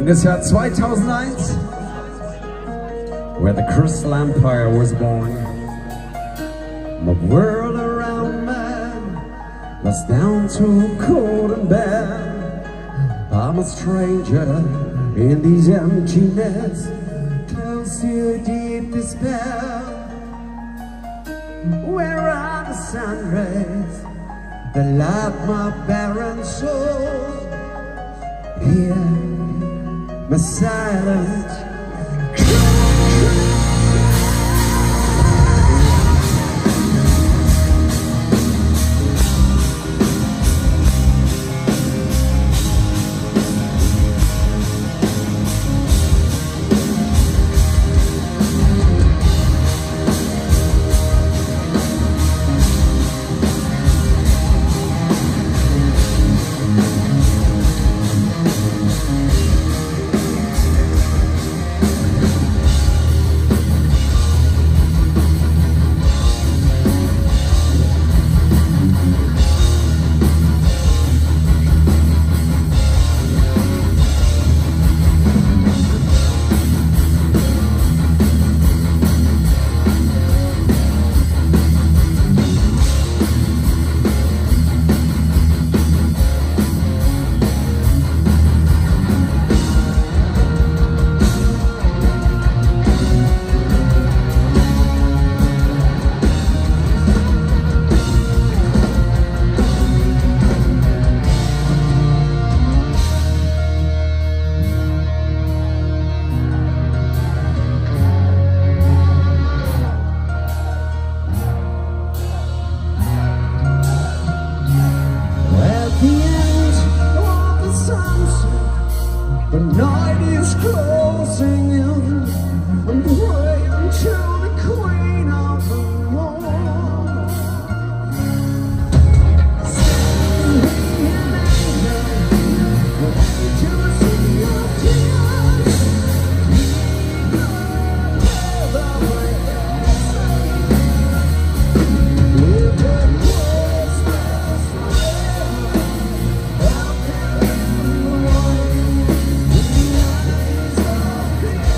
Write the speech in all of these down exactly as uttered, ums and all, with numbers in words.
in das Jahr zweitausendeins, where the Crystal Empire was born. The world around me was down to cold and bare. I'm a stranger in these emptiness, close to deep despair. Where are the sun rays that light my barren soul? Here, my silence. The night is closing in. I'm praying to the Queen of the Moon. Send me an angel to see your tears. With the Christmas,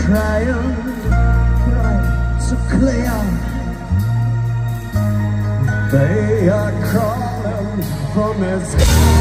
crying, crying so clear. They are crawling from his